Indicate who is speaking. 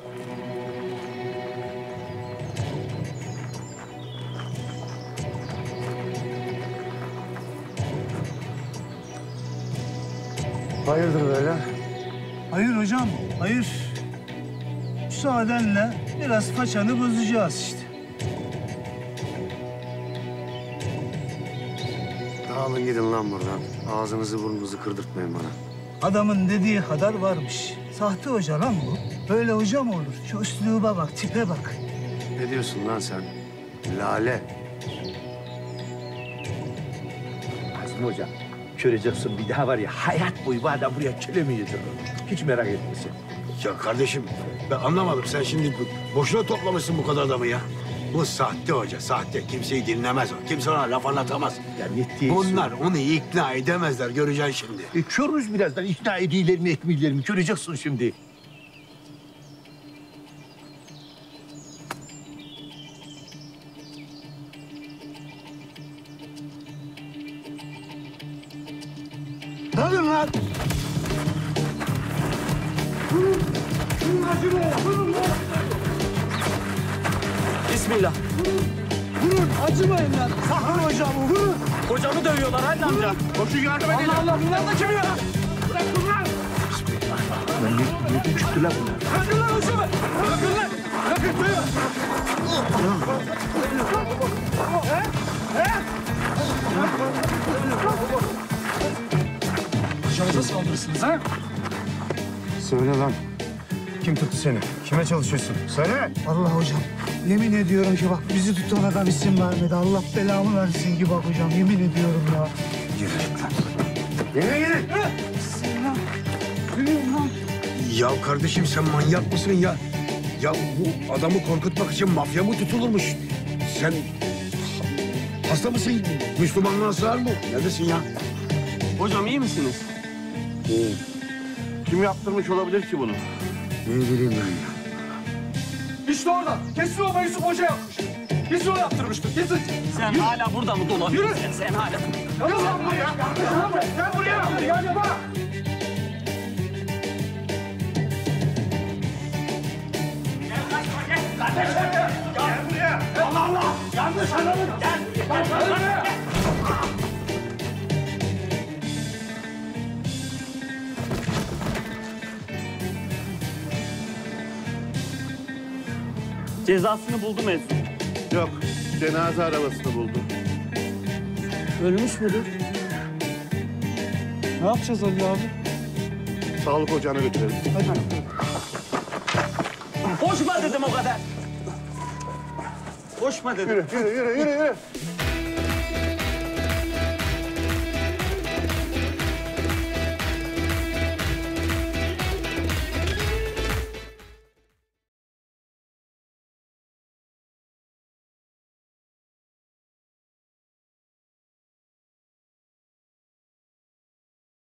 Speaker 1: Hayırdır böyle?
Speaker 2: Hayır hocam, hayır. Müsaadenle biraz façanı bozacağız işte.
Speaker 1: Dağılın gidin lan buradan. Ağzınızı burnunuzu kırdırtmayın bana.
Speaker 2: Adamın dediği kadar varmış. Sahte hoca lan bu. Böyle hoca mı olur? Şu üsluba bak, tipe bak.
Speaker 1: Ne diyorsun lan sen? Lale.
Speaker 3: Azmi Hoca, göreceksin bir daha var ya hayat boyu bu adam buraya köle mi yedirir? Hiç merak etmesin.
Speaker 4: Ya kardeşim ben anlamadım. Sen şimdi boşuna toplamışsın bu kadar adamı ya. Bu sahte hoca, sahte. Kimseyi dinlemez o. Kimse ona laf anlatamaz.
Speaker 3: Ya nettiği
Speaker 4: Bunlar onu ikna edemezler. Göreceksin şimdi.
Speaker 3: Körüz birazdan ikna ediyorlar mi etmiyorlar mi? Göreceksin şimdi.
Speaker 2: Ne yapıyorsun lan?
Speaker 5: Bismillah.
Speaker 2: Vurun, acımayın lan. Sakın hocamı vurun.
Speaker 5: Hocamı dövüyorlar Halil amca.
Speaker 3: Koşun yardım edin.
Speaker 5: Allah Allah bunlar da kim ya?
Speaker 3: Nereden çıktı lan bunlar?
Speaker 5: Bırakın lan hocamı. Bırakın lan. Bırakın dövüyor.
Speaker 2: Hocamıza saldırırsınız ha?
Speaker 1: Söyle lan. Kim tuttu seni? Kime çalışıyorsun? Söyle.
Speaker 2: Allah hocam, yemin ediyorum ki bak bizi tutan adam isim vermedi. Allah belamı versin ki bak hocam, yemin ediyorum ya.
Speaker 1: Yürü lan. Yine gidin.
Speaker 2: Bismillah. Yürüyün lan.
Speaker 4: Ya kardeşim sen manyak mısın ya? Ya bu adamı korkutmak için mafya mı tutulurmuş? Sen hasta mısın? Müslümanlığa sığar mı? Neredesin ya?
Speaker 5: Hocam iyi misiniz?
Speaker 3: Kim yaptırmış olabilir ki bunu?
Speaker 1: Ne bileyim ben ya.
Speaker 5: İşte orada. Kesin o Yusuf Hoca yapmış. Kesin o yaptırmıştır. Kesin. Sen hala burada mı dolanıyorsun? Yürü. Sen hala. Gel buraya. Gel buraya. Gel buraya. Cezasını buldu mezun.
Speaker 3: Yok, cenaze arabasını buldum.
Speaker 2: Ölmüş müdür? Ne yapacağız Ali abi?
Speaker 3: Sağlık ocağına götürelim.
Speaker 5: Koşma dedim o kadar. Koşma dedim.
Speaker 3: Yürü.